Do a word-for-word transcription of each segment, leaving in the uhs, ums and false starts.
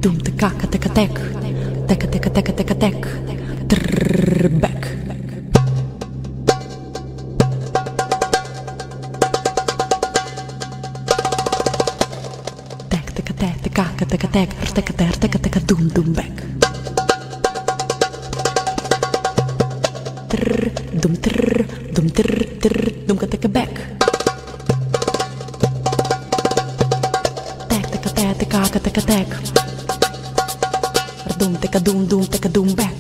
Doom te kaka teka tek. Teka teka teka teka tek. Trrrr back. Tek teka tek te kaka teka tek. Teka ter teka teka doom doom back. Trrrr doom trrrr doom trrrr trrrr doom ka teka back. Teka teka tek. Doom teka doom doom teka doom back.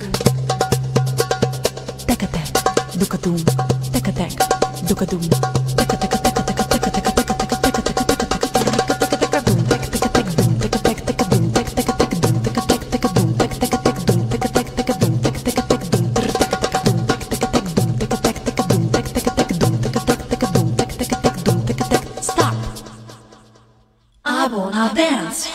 Teka tek. Duka doom. Teka tek. Duka doom. Teka teka teka teka teka teka teka teka teka teka teka teka teka doom tek teka tek doom teka tek teka doom tek teka tek doom teka tek teka doom tek teka tek doom teka tek teka doom tek teka tek doom ter teka teka doom tek teka tek doom teka tek teka doom tek teka tek doom teka tek teka doom tek teka tek doom teka tek. Stop. I wanna dance.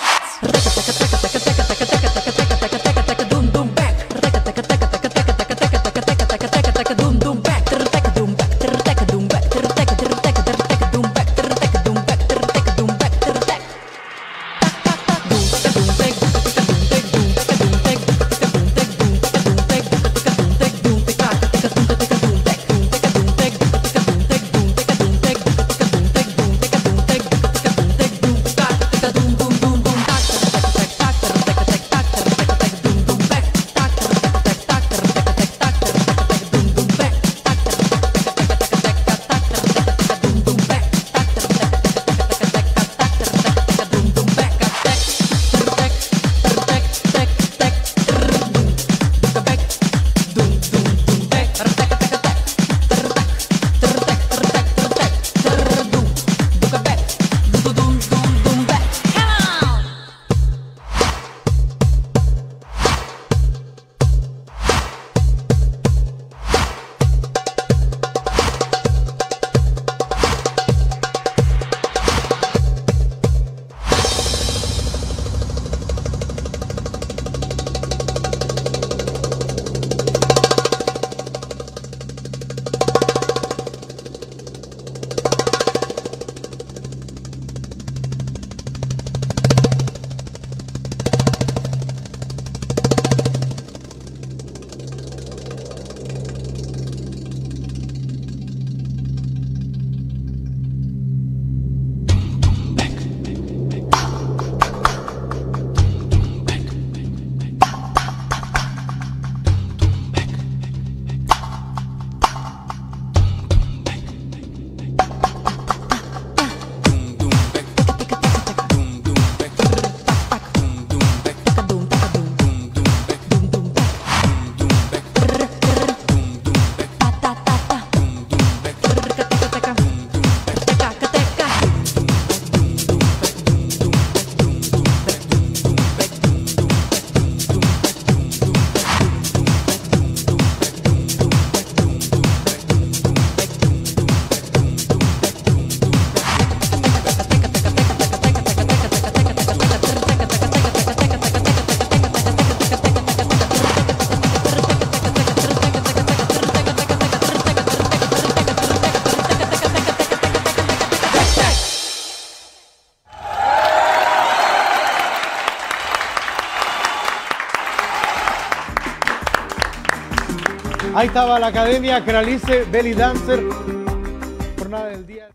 Ahí estaba la Academia Kralice Belly Dancer, jornada del día.